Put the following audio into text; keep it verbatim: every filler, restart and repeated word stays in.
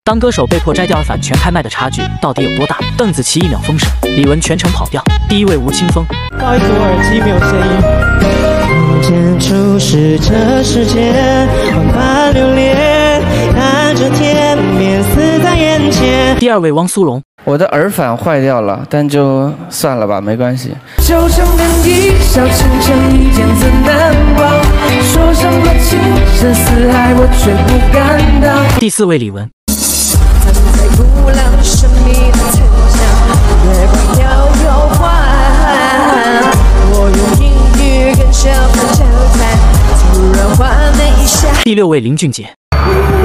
当歌手被迫摘掉耳返全开麦的差距到底有多大？邓紫棋一秒封神，李玟全程跑调。第一位吴青峰， 不好意思，我耳机没有声音。 间注视这世界，万般流连，看着天边死在眼前。 第二位汪苏泷， 我的耳返坏掉了，但就算了吧，没关系。 就像人一笑倾城一见怎难忘，说什么情深似海，我却不敢当。 第四位李玟。 站在古老神秘的城墙，月光摇又晃，我用英语跟小朋交谈，突然换了一下。 第六位林俊杰。